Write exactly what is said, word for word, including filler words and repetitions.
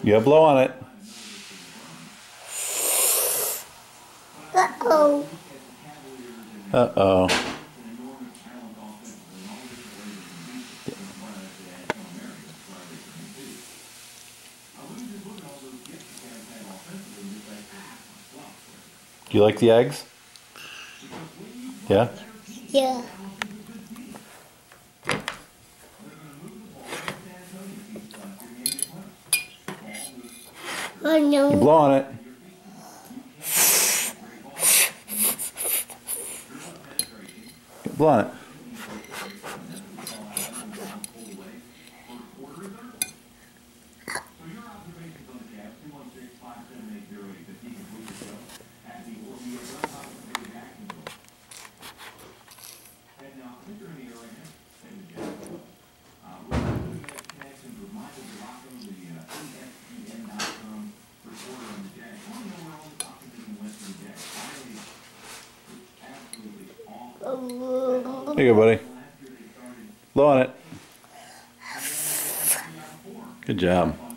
You gotta blow on it. Uh-oh. Uh-oh. Do you like the eggs? Yeah? Yeah. Oh You no. blow on it. Blow on it. There you go, buddy. Blow on it. Good job.